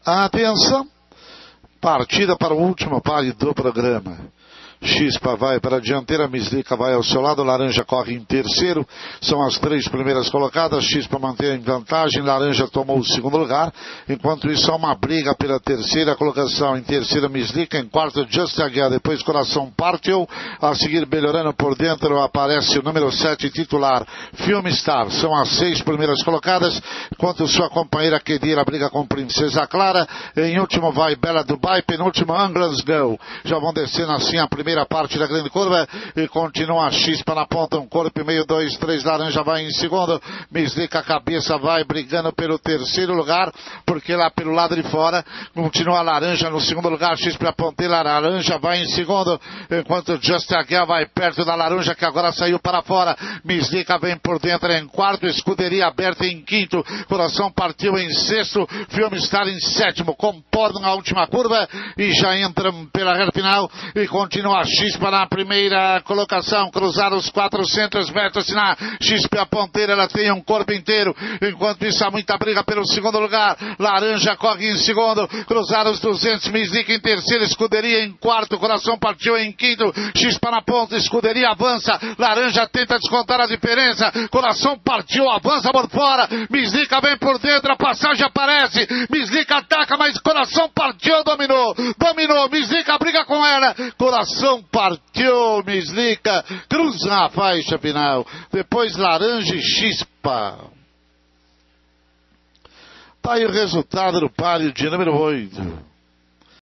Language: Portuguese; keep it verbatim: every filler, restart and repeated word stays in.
Atenção, partida para o último páreo do programa. Chispa vai para a dianteira, Mislica vai ao seu lado, Laranja corre em terceiro, são as três primeiras colocadas, Chispa mantém em vantagem, Laranja tomou o segundo lugar, enquanto isso há uma briga pela terceira colocação, em terceira Mislica, em quarto Just Aguiar, depois Coração Partiu, a seguir melhorando por dentro aparece o número sete titular, Film Star, são as seis primeiras colocadas, enquanto sua companheira Kedira briga com Princesa Clara, em último vai Bela Dubai, penúltimo Anglas Girl, já vão descendo assim a primeira primeira parte da grande curva e continua a Chispa na ponta, um corpo e meio, dois, três, Laranja vai em segundo, Mislica a cabeça vai brigando pelo terceiro lugar, porque lá pelo lado de fora continua a Laranja no segundo lugar, Chispa a ponteira, Laranja vai em segundo, enquanto Just Aguiar vai perto da Laranja que agora saiu para fora, Mislica vem por dentro em quarto, Escuderia aberta em quinto, Coração Partiu em sexto, Film Star em sétimo, comportam a última curva e já entram pela reta final e continua a Chispa na primeira colocação, cruzar os quatrocentos metros na Chispa a ponteira, ela tem um corpo inteiro, enquanto isso há muita briga pelo segundo lugar, Laranja corre em segundo, cruzar os duzentos, Mislica em terceiro, Escuderia em quarto, Coração Partiu em quinto, Chispa na ponta, Escuderia avança, Laranja tenta descontar a diferença, Coração Partiu, avança por fora, Mislica vem por dentro, a passagem aparece, Mislica ataca, mas Coração Partiu, dominou, dominou, Mislica briga com ela, Coração Partiu, Mislica, cruza a faixa final, depois Laranja e Chispa. Tá aí o resultado do páreo de número oito.